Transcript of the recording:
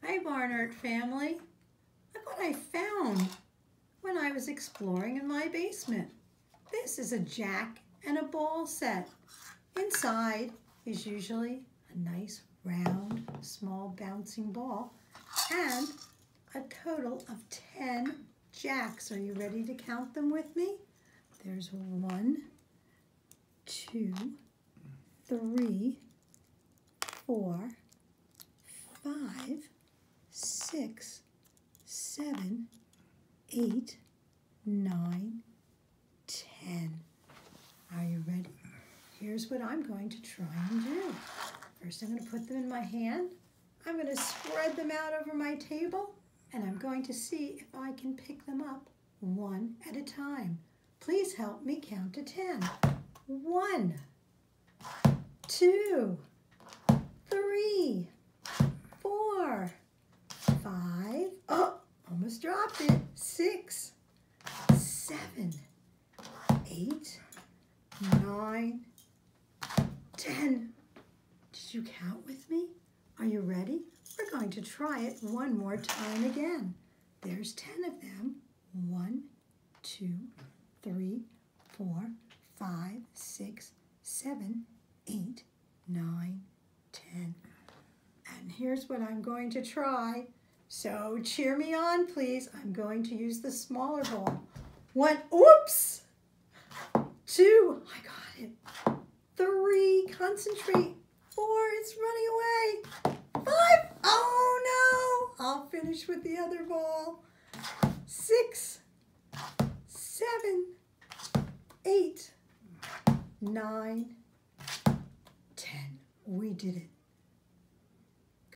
Hi Barnard family. Look what I found when I was exploring in my basement. This is a jack and a ball set. Inside is usually a nice round small bouncing ball and a total of 10 jacks. Are you ready to count them with me? There's 1, 2, 3, 4, 5, 6, 7, 8, 9, 10. Are you ready? Here's what I'm going to try and do. First, I'm going to put them in my hand. I'm going to spread them out over my table, and I'm going to see if I can pick them up one at a time. Please help me count to 10. 1, 2, 3, 4, 5, oh, almost dropped it, 6, 7, 8, 9, 10. Did you count with me? Are you ready? We're going to try it one more time again. There's 10 of them. 1, 2, 3, 4, 5, 6, 7, 8, 9, 10. And here's what I'm going to try. So cheer me on, please. I'm going to use the smaller ball. 1, oops! 2, I got it. 3, concentrate. 4, it's running away. 5, oh no! I'll finish with the other ball. 6, 7, 8, 9, 10. We did it.